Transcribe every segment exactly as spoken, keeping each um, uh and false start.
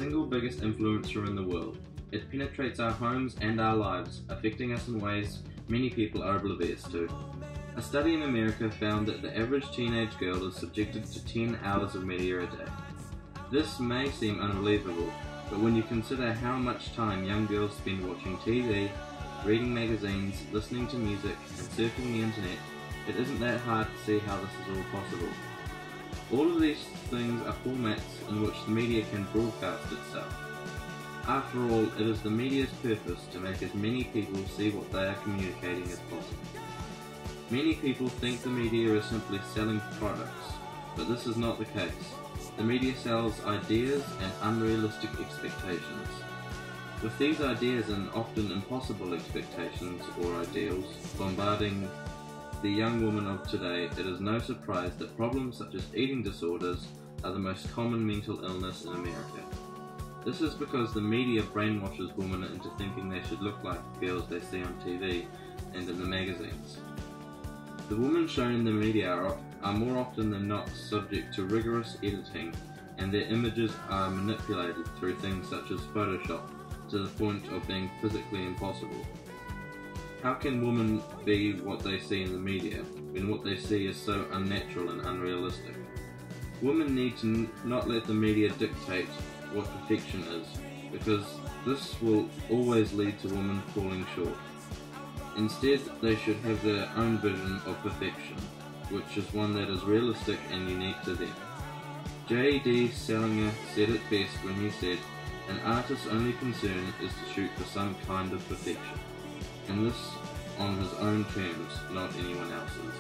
single biggest influencer in the world. It penetrates our homes and our lives, affecting us in ways many people are oblivious to. A study in America found that the average teenage girl is subjected to ten hours of media a day. This may seem unbelievable, but when you consider how much time young girls spend watching T V, reading magazines, listening to music, and surfing the internet, it isn't that hard to see how this is all possible. All of these things are formats in which the media can broadcast itself. After all, it is the media's purpose to make as many people see what they are communicating as possible. Many people think the media is simply selling products, but this is not the case. The media sells ideas and unrealistic expectations. With these ideas and often impossible expectations or ideals bombarding the young woman of today, it is no surprise that problems such as eating disorders are the most common mental illness in America. This is because the media brainwashes women into thinking they should look like the girls they see on T V and in the magazines. The women shown in the media are, are more often than not subject to rigorous editing, and their images are manipulated through things such as Photoshop to the point of being physically impossible. How can women be what they see in the media when what they see is so unnatural and unrealistic? Women need to n not let the media dictate what perfection is, because this will always lead to women falling short. Instead, they should have their own vision of perfection, which is one that is realistic and unique to them. J D Salinger said it best when he said, "An artist's only concern is to shoot for some kind of perfection, and this on his own terms, not anyone else's."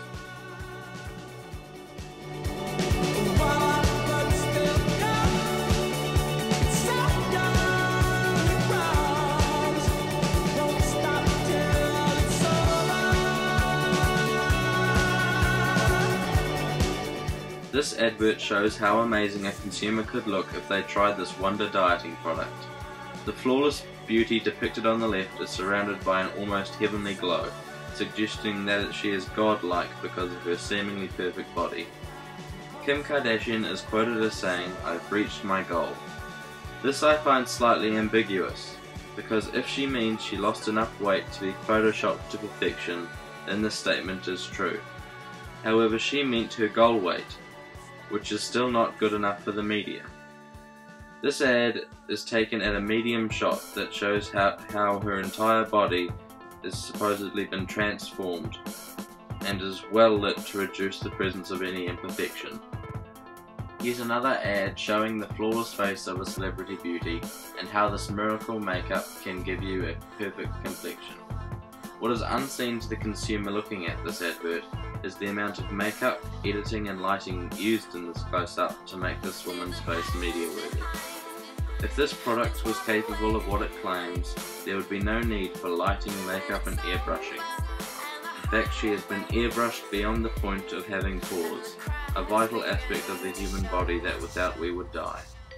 This advert shows how amazing a consumer could look if they tried this wonder dieting product. The flawless beauty depicted on the left is surrounded by an almost heavenly glow, suggesting that she is godlike because of her seemingly perfect body. Kim Kardashian is quoted as saying, "I've reached my goal." This I find slightly ambiguous, because if she means she lost enough weight to be photoshopped to perfection, then this statement is true. However, she meant her goal weight, which is still not good enough for the media. This ad is taken at a medium shot that shows how, how her entire body has supposedly been transformed and is well lit to reduce the presence of any imperfection. Yet another ad showing the flawless face of a celebrity beauty and how this miracle makeup can give you a perfect complexion. What is unseen to the consumer looking at this advert is the amount of makeup, editing and lighting used in this close-up to make this woman's face media-worthy. If this product was capable of what it claims, there would be no need for lighting, makeup and airbrushing. In fact, she has been airbrushed beyond the point of having pores, a vital aspect of the human body that without we would die.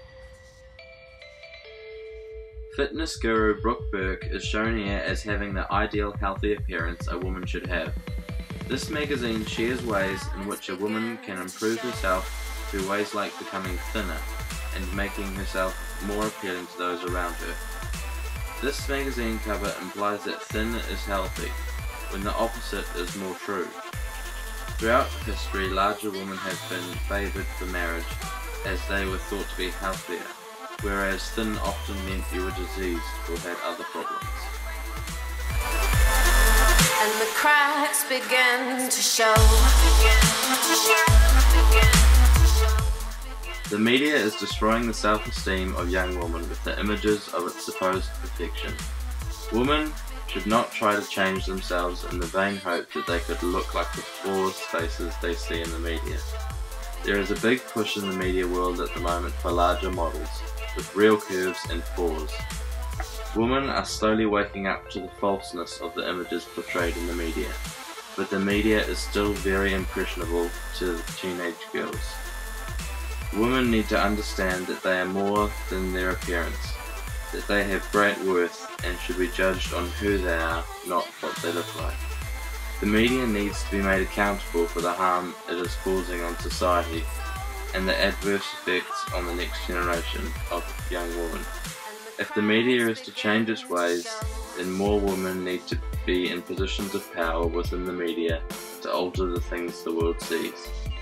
Fitness guru Brooke Burke is shown here as having the ideal healthy appearance a woman should have. This magazine shares ways in which a woman can improve herself through ways like becoming thinner and making herself more appealing to those around her. This magazine cover implies that thin is healthy, when the opposite is more true. Throughout history, larger women have been favoured for marriage as they were thought to be healthier, whereas thin often meant you were diseased or had other problems. And the cracks begin to show. The media is destroying the self-esteem of young women with the images of its supposed perfection. Women should not try to change themselves in the vain hope that they could look like the flawless faces they see in the media. There is a big push in the media world at the moment for larger models, with real curves and pores. Women are slowly waking up to the falseness of the images portrayed in the media, but the media is still very impressionable to teenage girls. Women need to understand that they are more than their appearance, that they have great worth and should be judged on who they are, not what they look like. The media needs to be made accountable for the harm it is causing on society, and the adverse effects on the next generation of young women. If the media is to change its ways, then more women need to be in positions of power within the media to alter the things the world sees.